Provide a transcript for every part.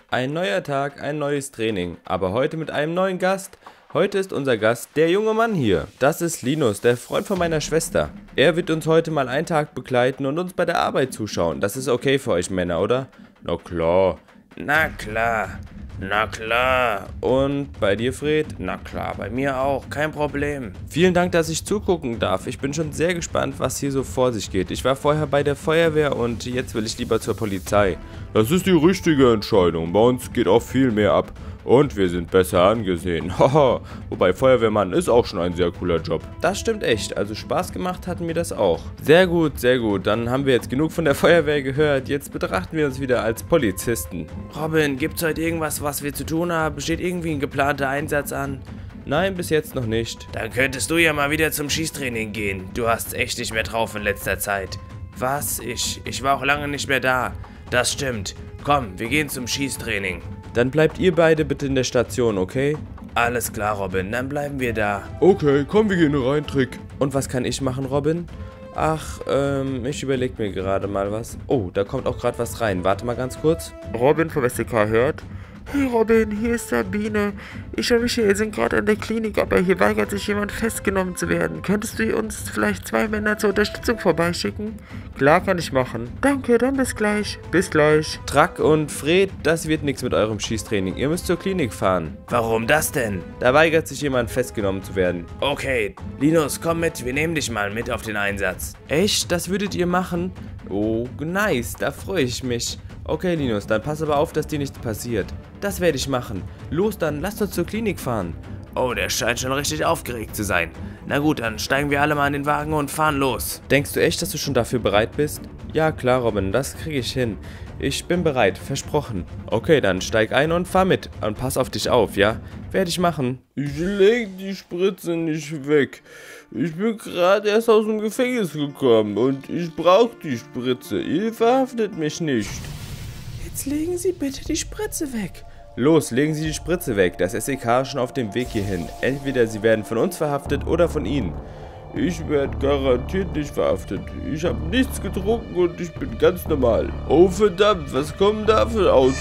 Ein neuer Tag, ein neues Training, aber heute mit einem neuen Gast. Heute ist unser Gast der junge Mann hier. Das ist Linus, der Freund von meiner Schwester. Er wird uns heute mal einen Tag begleiten und uns bei der Arbeit zuschauen. Das ist okay für euch Männer, oder? Na klar. Na klar. Na klar. Und bei dir, Fred? Na klar, bei mir auch. Kein Problem. Vielen Dank, dass ich zugucken darf. Ich bin schon sehr gespannt, was hier so vor sich geht. Ich war vorher bei der Feuerwehr und jetzt will ich lieber zur Polizei. Das ist die richtige Entscheidung. Bei uns geht auch viel mehr ab. Und wir sind besser angesehen. Haha. Wobei Feuerwehrmann ist auch schon ein sehr cooler Job. Das stimmt echt. Also Spaß gemacht hatten mir das auch. Sehr gut, sehr gut. Dann haben wir jetzt genug von der Feuerwehr gehört. Jetzt betrachten wir uns wieder als Polizisten. Robin, gibt's heute irgendwas, was wir zu tun haben? Steht irgendwie ein geplanter Einsatz an? Nein, bis jetzt noch nicht. Dann könntest du ja mal wieder zum Schießtraining gehen. Du hast echt nicht mehr drauf in letzter Zeit. Was? Ich war auch lange nicht mehr da. Das stimmt. Komm, wir gehen zum Schießtraining. Dann bleibt ihr beide bitte in der Station, okay? Alles klar, Robin, dann bleiben wir da. Okay, komm, wir gehen rein, Trick. Und was kann ich machen, Robin? Ach, ich überlege mir gerade mal was. Oh, da kommt auch gerade was rein. Warte mal ganz kurz. Robin vom SDK hört. Hey Robin, hier ist Sabine. Ich und Michael sind gerade an der Klinik, aber hier weigert sich jemand festgenommen zu werden. Könntest du uns vielleicht 2 Männer zur Unterstützung vorbeischicken? Klar, kann ich machen. Danke, dann bis gleich. Bis gleich. Track und Fred, das wird nichts mit eurem Schießtraining. Ihr müsst zur Klinik fahren. Warum das denn? Da weigert sich jemand festgenommen zu werden. Okay, Linus, komm mit, wir nehmen dich mal mit auf den Einsatz. Echt? Das würdet ihr machen? Oh, nice, da freue ich mich. Okay, Linus, dann pass aber auf, dass dir nichts passiert. Das werde ich machen. Los dann, lasst uns zur Klinik fahren. Oh, der scheint schon richtig aufgeregt zu sein. Na gut, dann steigen wir alle mal in den Wagen und fahren los. Denkst du echt, dass du schon dafür bereit bist? Ja, klar, Robin, das kriege ich hin. Ich bin bereit, versprochen. Okay, dann steig ein und fahr mit. Und pass auf dich auf, ja? Werde ich machen. Ich leg die Spritze nicht weg. Ich bin gerade erst aus dem Gefängnis gekommen und ich brauche die Spritze. Ihr verhaftet mich nicht. Jetzt legen Sie bitte die Spritze weg. Los, legen Sie die Spritze weg. Das SEK ist schon auf dem Weg hierhin. Entweder Sie werden von uns verhaftet oder von Ihnen. Ich werde garantiert nicht verhaftet. Ich habe nichts getrunken und ich bin ganz normal. Oh verdammt, was kommt da für ein Auto?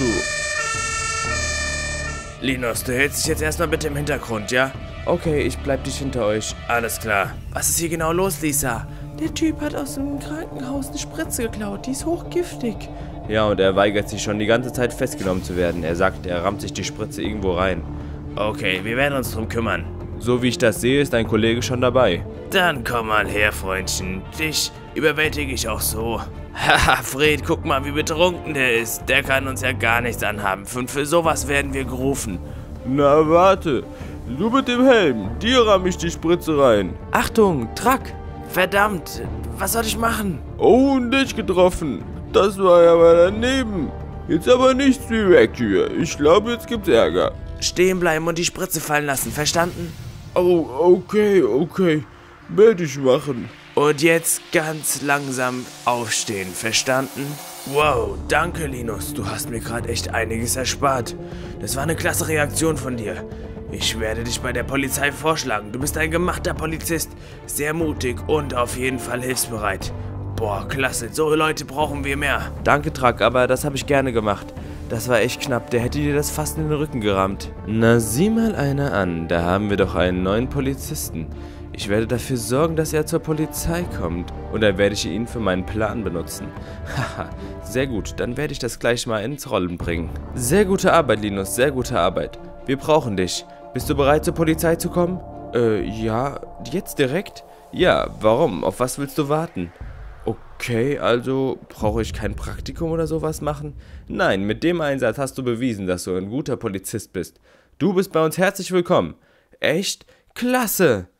Linus, du hältst dich jetzt erstmal bitte im Hintergrund, ja? Okay, ich bleib dich hinter euch. Alles klar. Was ist hier genau los, Lisa? Der Typ hat aus dem Krankenhaus eine Spritze geklaut. Die ist hochgiftig. Ja, und er weigert sich schon die ganze Zeit festgenommen zu werden. Er sagt, er rammt sich die Spritze irgendwo rein. Okay, wir werden uns drum kümmern. So wie ich das sehe, ist dein Kollege schon dabei. Dann komm mal her, Freundchen. Dich überwältige ich auch so. Haha, Fred, guck mal, wie betrunken der ist. Der kann uns ja gar nichts anhaben. Für sowas werden wir gerufen. Na, warte. Du mit dem Helm. Dir ramm ich die Spritze rein. Achtung, Track. Verdammt, was soll ich machen? Oh, dich getroffen. Das war ja mal daneben. Jetzt aber nichts wie weg hier. Ich glaube, jetzt gibt's Ärger. Stehen bleiben und die Spritze fallen lassen, verstanden? Oh, okay. Werde ich machen. Und jetzt ganz langsam aufstehen, verstanden? Wow, danke Linus. Du hast mir gerade echt einiges erspart. Das war eine klasse Reaktion von dir. Ich werde dich bei der Polizei vorschlagen. Du bist ein gemachter Polizist. Sehr mutig und auf jeden Fall hilfsbereit. Boah, klasse. So Leute brauchen wir mehr. Danke, Track, aber das habe ich gerne gemacht. Das war echt knapp. Der hätte dir das fast in den Rücken gerammt. Na, sieh mal einer an. Da haben wir doch einen neuen Polizisten. Ich werde dafür sorgen, dass er zur Polizei kommt. Und dann werde ich ihn für meinen Plan benutzen. Haha, sehr gut. Dann werde ich das gleich mal ins Rollen bringen. Sehr gute Arbeit, Linus. Sehr gute Arbeit. Wir brauchen dich. Bist du bereit, zur Polizei zu kommen? Ja. Jetzt direkt? Ja, warum? Auf was willst du warten? Okay, also brauche ich kein Praktikum oder sowas machen? Nein, mit dem Einsatz hast du bewiesen, dass du ein guter Polizist bist. Du bist bei uns herzlich willkommen. Echt? Klasse!